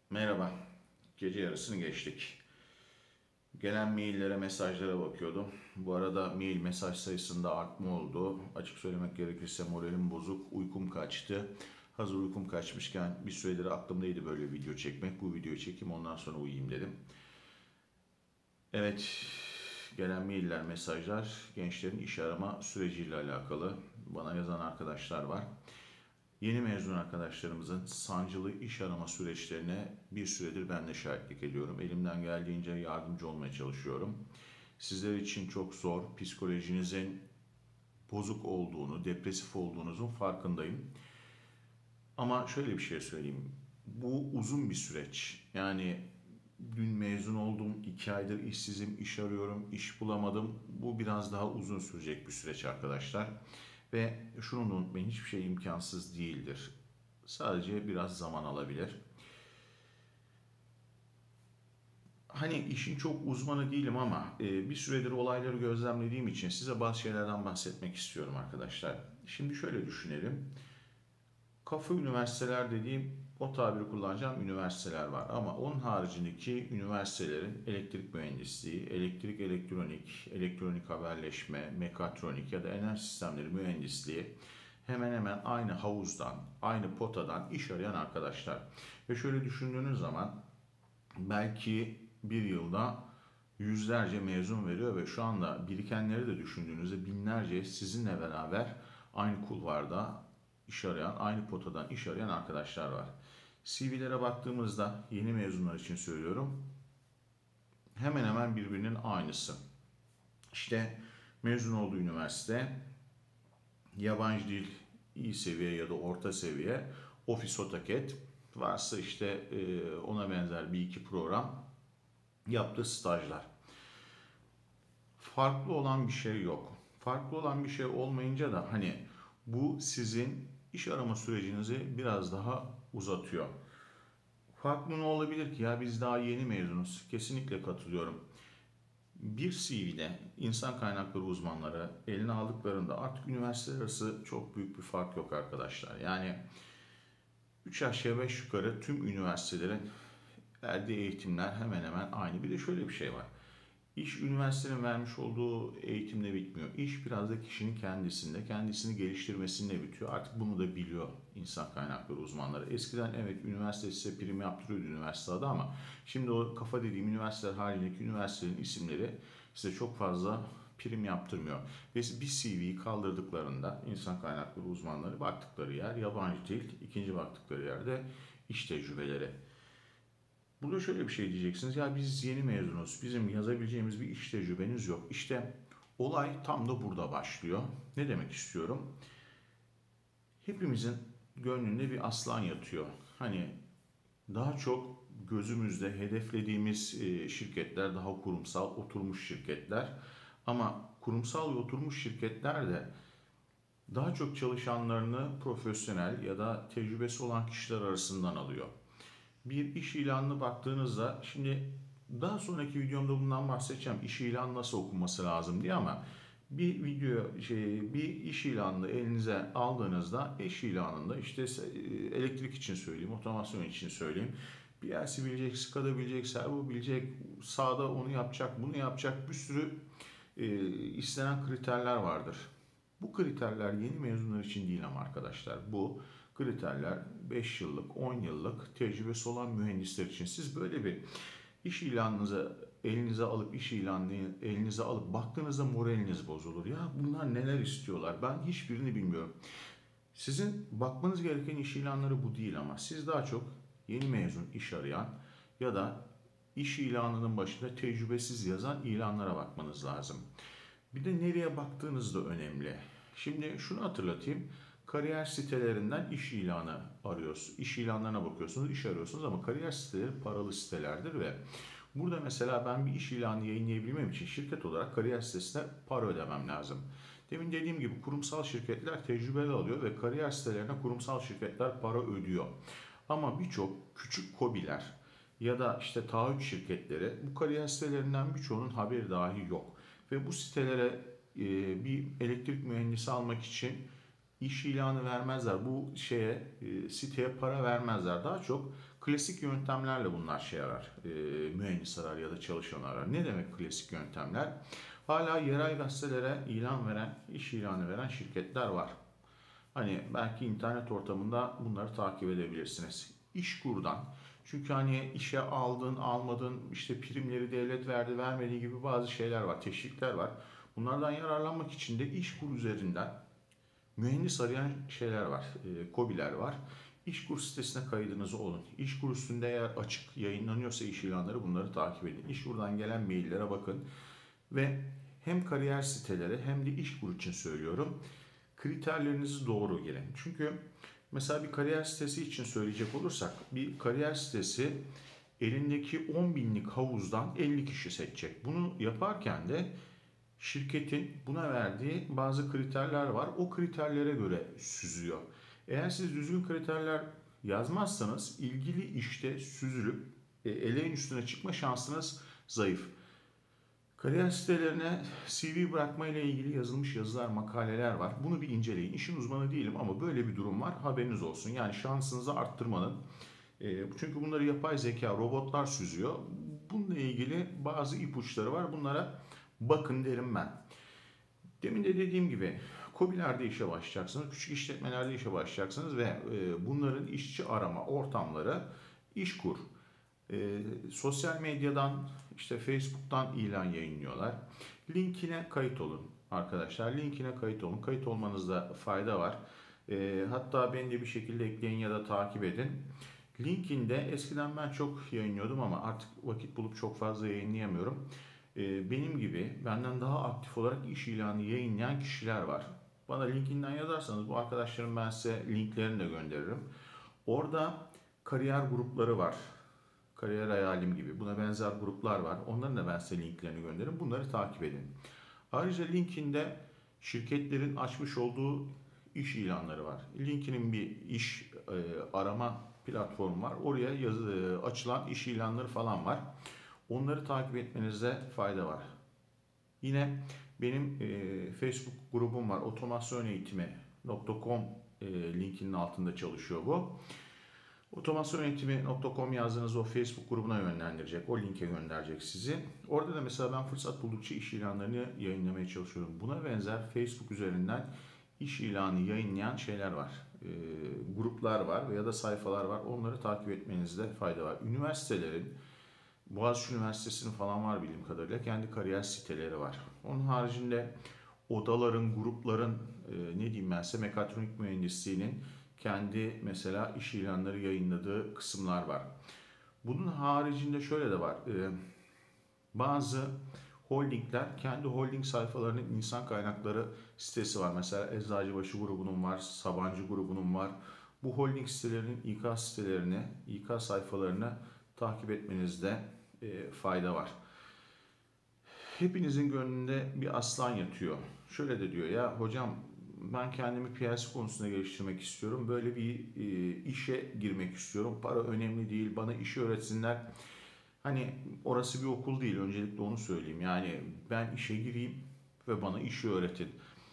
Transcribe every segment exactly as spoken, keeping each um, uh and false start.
Merhaba. Gece yarısını geçtik. Gelen maillere, mesajlara bakıyordum. Bu arada mail mesaj sayısında artma oldu. Açık söylemek gerekirse moralim bozuk, uykum kaçtı. Hazır uykum kaçmışken bir süredir aklımdaydı böyle bir video çekmek. Bu videoyu çekeyim ondan sonra uyuyayım dedim. Evet, gelen mailler, mesajlar gençlerin iş arama süreciyle alakalı. Bana yazan arkadaşlar var. Yeni mezun arkadaşlarımızın sancılı iş arama süreçlerine bir süredir ben de şahitlik ediyorum. Elimden geldiğince yardımcı olmaya çalışıyorum. Sizler için çok zor, psikolojinizin bozuk olduğunu, depresif olduğunuzun farkındayım. Ama şöyle bir şey söyleyeyim. Bu uzun bir süreç. Yani dün mezun oldum, iki aydır işsizim, iş arıyorum, iş bulamadım. Bu biraz daha uzun sürecek bir süreç arkadaşlar. Ve şunu unutmayın, hiçbir şey imkansız değildir. Sadece biraz zaman alabilir. Hani işin çok uzmanı değilim ama e, bir süredir olayları gözlemlediğim için size bazı şeylerden bahsetmek istiyorum arkadaşlar. Şimdi şöyle düşünelim. Kafa üniversiteler dediğim o tabiri kullanacağım üniversiteler var. Ama onun haricindeki üniversitelerin elektrik mühendisliği, elektrik elektronik, elektronik haberleşme, mekatronik ya da enerji sistemleri mühendisliği hemen hemen aynı havuzdan, aynı potadan iş arayan arkadaşlar. Ve şöyle düşündüğünüz zaman belki bir yılda yüzlerce mezun veriyor ve şu anda birikenleri de düşündüğünüzde binlerce sizinle beraber aynı kulvarda iş arayan, aynı potadan iş arayan arkadaşlar var. C V'lere baktığımızda yeni mezunlar için söylüyorum. Hemen hemen birbirinin aynısı. İşte mezun olduğu üniversite yabancı dil iyi seviye ya da orta seviye, Office AutoCAD varsa işte ona benzer bir iki program yaptığı stajlar. Farklı olan bir şey yok. Farklı olan bir şey olmayınca da hani bu sizin iş arama sürecinizi biraz daha uzatıyor. Farklı ne olabilir ki ya biz daha yeni mezunuz. Kesinlikle katılıyorum. Bir C V'de insan kaynakları uzmanları eline aldıklarında artık üniversiteler arası çok büyük bir fark yok arkadaşlar. Yani üç aşağı beş yukarı tüm üniversitelerin verdiği eğitimler hemen hemen aynı. Bir de şöyle bir şey var. İş üniversitenin vermiş olduğu eğitimle bitmiyor. İş biraz da kişinin kendisinde, kendisini geliştirmesinde bitiyor. Artık bunu da biliyor insan kaynakları uzmanları. Eskiden evet üniversite size prim yaptırıyordu üniversite adı ama şimdi o kafa dediğim üniversiteler haricindeki üniversitelerin isimleri size çok fazla prim yaptırmıyor. Ve bir C V'yi kaldırdıklarında insan kaynakları uzmanları baktıkları yer yabancı dil, ikinci baktıkları yerde iş tecrübeleri. Burada şöyle bir şey diyeceksiniz. Ya biz yeni mezunuz. Bizim yazabileceğimiz bir iş tecrübeniz yok. İşte olay tam da burada başlıyor. Ne demek istiyorum? Hepimizin gönlünde bir aslan yatıyor. Hani daha çok gözümüzde hedeflediğimiz e, şirketler daha kurumsal, oturmuş şirketler. Ama kurumsal ve oturmuş şirketler de daha çok çalışanlarını profesyonel ya da tecrübesi olan kişiler arasından alıyor. Bir iş ilanına baktığınızda şimdi daha sonraki videomda bundan bahsedeceğim. İş ilanı nasıl okunması lazım diye ama bir video şey bir iş ilanını elinize aldığınızda iş ilanında işte elektrik için söyleyeyim, otomasyon için söyleyeyim. P L C bilecek, SCADA bilecek, servo bilecek, sağda onu yapacak, bunu yapacak bir sürü e, istenen kriterler vardır. Bu kriterler yeni mezunlar için değil ama arkadaşlar bu kriterler beş yıllık, on yıllık tecrübesi olan mühendisler için. Siz böyle bir iş ilanınızı elinize alıp iş ilanını elinize alıp baktığınızda moraliniz bozulur. Ya bunlar neler istiyorlar? Ben hiçbirini bilmiyorum. Sizin bakmanız gereken iş ilanları bu değil ama siz daha çok yeni mezun iş arayan ya da iş ilanının başında tecrübesiz yazan ilanlara bakmanız lazım. Bir de nereye baktığınız da önemli. Şimdi şunu hatırlatayım. Kariyer sitelerinden iş ilanı arıyorsunuz. İş ilanlarına bakıyorsunuz, iş arıyorsunuz ama kariyer siteleri paralı sitelerdir ve burada mesela ben bir iş ilanı yayınlayabilmem için şirket olarak kariyer sitesine para ödemem lazım. Demin dediğim gibi kurumsal şirketler tecrübeli alıyor ve kariyer sitelerine kurumsal şirketler para ödüyor. Ama birçok küçük KOBİ'ler ya da işte taahhüt şirketleri bu kariyer sitelerinden birçoğunun haberi dahi yok. Ve bu sitelere e, bir elektrik mühendisi almak için iş ilanı vermezler. Bu şeye e, siteye para vermezler. Daha çok Klasik yöntemlerle bunlar şey arar, e, mühendis arar ya da çalışan arar. Ne demek klasik yöntemler? Hala yerel gazetelere ilan veren, iş ilanı veren şirketler var. Hani belki internet ortamında bunları takip edebilirsiniz. İşkur'dan. Çünkü hani işe aldın, almadın, işte primleri devlet verdi, vermediği gibi bazı şeyler var, teşvikler var. Bunlardan yararlanmak için de İşkur üzerinden mühendis arayan şeyler var, e, KOBİ'ler var. İşkur sitesine kaydınızı olun. İşkur üstünde eğer açık yayınlanıyorsa iş ilanları bunları takip edin. İşkur'dan gelen maillere bakın ve hem kariyer siteleri hem de İşkur için söylüyorum. Kriterlerinizi doğru gelin. Çünkü mesela bir kariyer sitesi için söyleyecek olursak bir kariyer sitesi elindeki on binlik havuzdan elli kişi seçecek. Bunu yaparken de şirketin buna verdiği bazı kriterler var. O kriterlere göre süzüyor. Eğer siz düzgün kriterler yazmazsanız ilgili işte süzülüp e, eleğin üstüne çıkma şansınız zayıf. Kariyer sitelerine C V bırakma ile ilgili yazılmış yazılar, makaleler var. Bunu bir inceleyin. İşin uzmanı değilim ama böyle bir durum var. Haberiniz olsun. Yani şansınızı arttırmanın. E, çünkü bunları yapay zeka, robotlar süzüyor. Bununla ilgili bazı ipuçları var. Bunlara bakın derim ben. Demin de dediğim gibi KOBİ'lerde işe başlayacaksınız, küçük işletmelerde işe başlayacaksınız ve e, bunların işçi arama ortamları İşkur. E, sosyal medyadan, işte Facebook'tan ilan yayınlıyorlar. Linkine kayıt olun arkadaşlar. Linkine kayıt olun. Kayıt olmanızda fayda var. E, hatta beni de bir şekilde ekleyin ya da takip edin. LinkedIn'de eskiden ben çok yayınlıyordum ama artık vakit bulup çok fazla yayınlayamıyorum. Ee, benim gibi benden daha aktif olarak iş ilanı yayınlayan kişiler var. Bana LinkedIn'den yazarsanız bu arkadaşlarım ben size linklerini de gönderirim. Orada kariyer grupları var. Kariyer hayalim gibi. Buna benzer gruplar var. Onların da ben size linklerini gönderirim. Bunları takip edin. Ayrıca LinkedIn'de şirketlerin açmış olduğu iş ilanları var. LinkedIn'in bir iş e, arama platformu var. Oraya yazı, açılan iş ilanları falan var. Onları takip etmenizde fayda var. Yine benim e, Facebook grubum var. otomasyon eğitimi nokta com e, linkinin altında çalışıyor bu. otomasyon eğitimi nokta com yazdığınız o Facebook grubuna yönlendirecek. O linke gönderecek sizi. Orada da mesela ben fırsat buldukça iş ilanlarını yayınlamaya çalışıyorum. Buna benzer Facebook üzerinden iş ilanı yayınlayan şeyler var. E, gruplar var veya da sayfalar var. Onları takip etmenizde fayda var. Üniversitelerin, Boğaziçi Üniversitesi'nin falan var bildiğim kadarıyla kendi kariyer siteleri var. Onun haricinde odaların, grupların e, ne diyeyim ben size mekatronik mühendisliğinin kendi mesela iş ilanları yayınladığı kısımlar var. Bunun haricinde şöyle de var. E, bazı holdingler kendi holding sayfalarının insan kaynakları sitesi var. Mesela Eczacıbaşı grubunun var, Sabancı grubunun var. Bu holding sitelerinin İK sitelerini, İK sayfalarını takip etmenizde e, fayda var. Hepinizin gönlünde bir aslan yatıyor. Şöyle de diyor ya hocam ben kendimi P L C konusunda geliştirmek istiyorum. Böyle bir e, işe girmek istiyorum. Para önemli değil. Bana işi öğretsinler. Hani orası bir okul değil. Öncelikle onu söyleyeyim. Yani ben işe gireyim ve bana işi öğretin.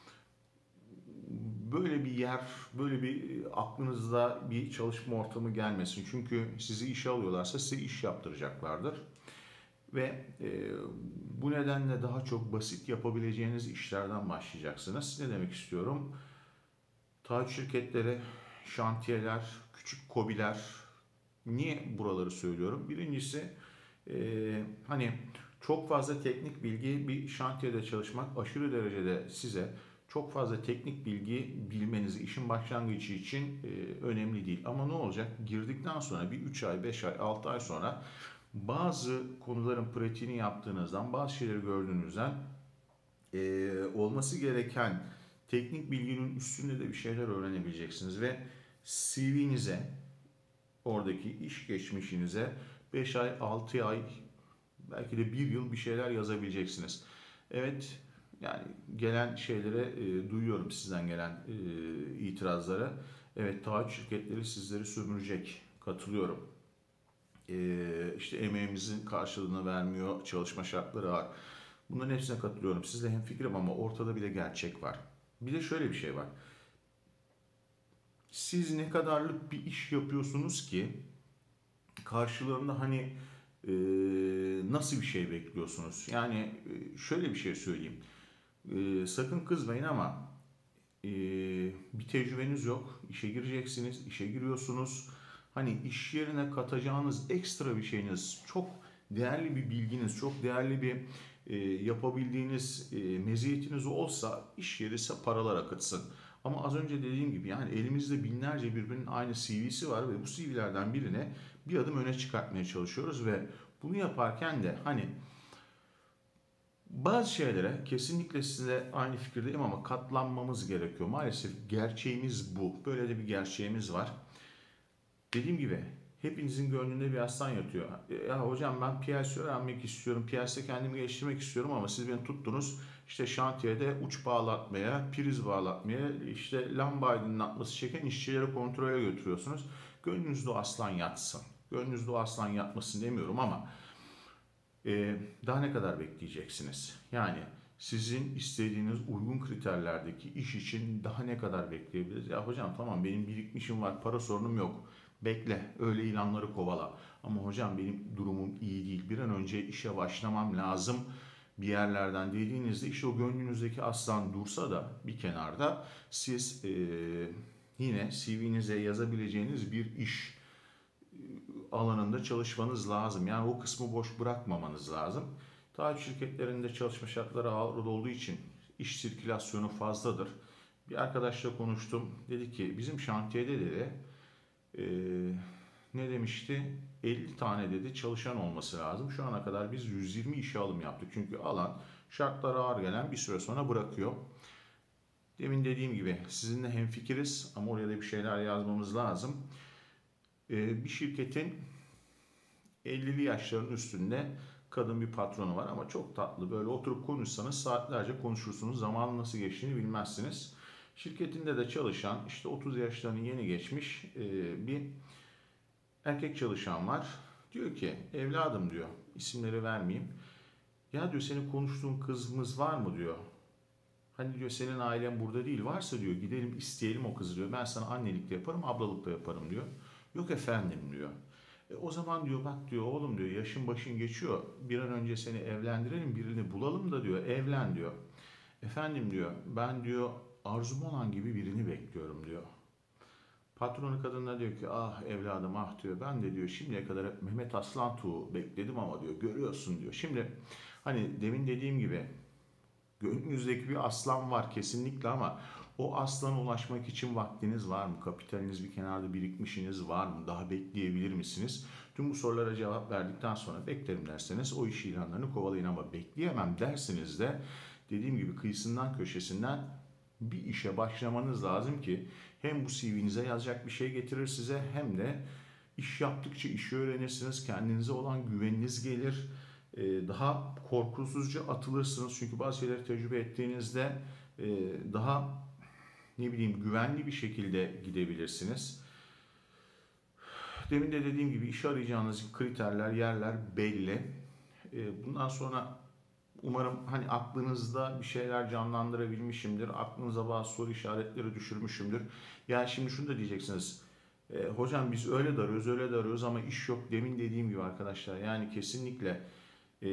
Böyle bir yer, böyle bir aklınızda bir çalışma ortamı gelmesin. Çünkü sizi işe alıyorlarsa size iş yaptıracaklardır. Ve e, bu nedenle daha çok basit yapabileceğiniz işlerden başlayacaksınız. Ne demek istiyorum? Taahhüt şirketleri, şantiyeler, küçük KOBİ'ler. Niye buraları söylüyorum? Birincisi e, hani çok fazla teknik bilgi bir şantiyede çalışmak aşırı derecede size çok fazla teknik bilgi bilmenizi işin başlangıcı için e, önemli değil. Ama ne olacak? Girdikten sonra bir üç ay, beş ay, altı ay sonra bazı konuların pratiğini yaptığınızdan, bazı şeyleri gördüğünüzden e, olması gereken teknik bilginin üstünde de bir şeyler öğrenebileceksiniz ve C V'nize, oradaki iş geçmişinize beş ay, altı ay, belki de bir yıl bir şeyler yazabileceksiniz. Evet, yani gelen şeylere e, duyuyorum sizden gelen e, itirazları. Evet, taahhüt şirketleri sizleri sömürecek. Katılıyorum. E, işte emeğimizin karşılığını vermiyor, çalışma şartları var. Bunların hepsine katılıyorum. Sizle hemfikirim ama ortada bir de gerçek var. Bir de şöyle bir şey var. Siz ne kadarlık bir iş yapıyorsunuz ki karşılığında hani e, nasıl bir şey bekliyorsunuz? Yani e, şöyle bir şey söyleyeyim. E, sakın kızmayın ama e, bir tecrübeniz yok. İşe gireceksiniz, işe giriyorsunuz. Hani iş yerine katacağınız ekstra bir şeyiniz, çok değerli bir bilginiz, çok değerli bir e, yapabildiğiniz e, meziyetiniz olsa iş yeri ise paralar akıtsın. Ama az önce dediğim gibi yani elimizde binlerce birbirinin aynı C V'si var ve bu C V'lerden birine bir adım öne çıkartmaya çalışıyoruz ve bunu yaparken de hani bazı şeylere kesinlikle size aynı fikirdeyim ama katlanmamız gerekiyor. Maalesef gerçeğimiz bu. Böyle de bir gerçeğimiz var. Dediğim gibi hepinizin gönlünde bir aslan yatıyor. Ya hocam ben P L C öğrenmek istiyorum. P L C'de kendimi geliştirmek istiyorum ama siz beni tuttunuz. İşte şantiyede uç bağlatmaya, priz bağlatmaya, işte lamba aydınlatması çeken işçileri kontrole götürüyorsunuz. Gönlünüzde o aslan yatsın. Gönlünüzde o aslan yatmasın demiyorum ama Ee, daha ne kadar bekleyeceksiniz? Yani sizin istediğiniz uygun kriterlerdeki iş için daha ne kadar bekleyebiliriz? Ya hocam tamam benim birikmişim var, para sorunum yok. Bekle, öyle ilanları kovala. Ama hocam benim durumum iyi değil. Bir an önce işe başlamam lazım bir yerlerden dediğinizde işte o gönlünüzdeki aslan dursa da bir kenarda siz e, yine C V'nize yazabileceğiniz bir iş alanında çalışmanız lazım. Yani o kısmı boş bırakmamanız lazım. Taahhüt şirketlerinde çalışma şartları ağır olduğu için iş sirkülasyonu fazladır. Bir arkadaşla konuştum. Dedi ki bizim şantiyede dedi e, ne demişti? elli tane dedi çalışan olması lazım. Şu ana kadar biz yüz yirmi işe alım yaptık. Çünkü alan şartları ağır gelen bir süre sonra bırakıyor. Demin dediğim gibi sizinle hemfikiriz ama oraya da bir şeyler yazmamız lazım. E, bir şirketin ellili yaşların üstünde kadın bir patronu var ama çok tatlı. Böyle oturup konuşsanız saatlerce konuşursunuz. Zamanın nasıl geçtiğini bilmezsiniz. Şirketinde de çalışan işte otuz yaşlarını yeni geçmiş e, bir erkek çalışan var. Diyor ki evladım diyor isimleri vermeyeyim. Ya diyor senin konuştuğun kızımız var mı diyor. Hani diyor senin ailen burada değil varsa diyor gidelim isteyelim o kızı diyor. Ben sana annelik de yaparım ablalık da yaparım diyor. Yok efendim diyor. E, o zaman diyor bak diyor oğlum diyor yaşın başın geçiyor. Bir an önce seni evlendirelim birini bulalım da diyor evlen diyor. Efendim diyor ben diyor arzum olan gibi birini bekliyorum diyor. Patronu kadına diyor ki ah evladım ah diyor ben de diyor şimdiye kadar hep Mehmet Aslan Tuğ bekledim ama diyor görüyorsun diyor. Şimdi hani demin dediğim gibi gönlünüzdeki bir aslan var kesinlikle ama o aslana ulaşmak için vaktiniz var mı? Kapitaliniz bir kenarda birikmişiniz var mı? Daha bekleyebilir misiniz? Tüm bu sorulara cevap verdikten sonra beklerim derseniz o iş ilanlarını kovalayın ama bekleyemem derseniz de dediğim gibi kıyısından köşesinden bir işe başlamanız lazım ki hem bu C V'nize yazacak bir şey getirir size hem de iş yaptıkça işi öğrenirsiniz. Kendinize olan güveniniz gelir. Ee, daha korkusuzca atılırsınız. Çünkü bazı şeyleri tecrübe ettiğinizde e, daha ne bileyim güvenli bir şekilde gidebilirsiniz. Demin de dediğim gibi iş arayacağınız kriterler, yerler belli. Ee, bundan sonra umarım hani aklınızda bir şeyler canlandırabilmişimdir. Aklınıza bazı soru işaretleri düşürmüşümdür. Yani şimdi şunu da diyeceksiniz. E, hocam biz öyle de arıyoruz, öyle de arıyoruz ama iş yok. Demin dediğim gibi arkadaşlar yani kesinlikle e,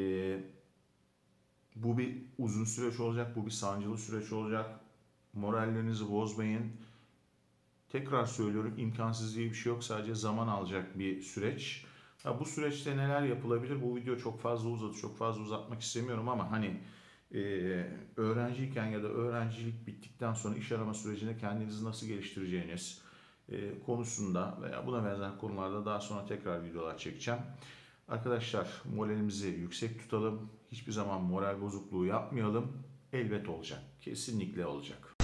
bu bir uzun süreç olacak, bu bir sancılı süreç olacak. Morallerinizi bozmayın. Tekrar söylüyorum imkansız diye bir şey yok. Sadece zaman alacak bir süreç. Ha, bu süreçte neler yapılabilir? Bu video çok fazla uzadı. Çok fazla uzatmak istemiyorum ama hani e, öğrenciyken ya da öğrencilik bittikten sonra iş arama sürecinde kendinizi nasıl geliştireceğiniz e, konusunda veya buna benzer konularda daha sonra tekrar videolar çekeceğim. Arkadaşlar moralimizi yüksek tutalım. Hiçbir zaman moral bozukluğu yapmayalım. Elbet olacak. Kesinlikle olacak.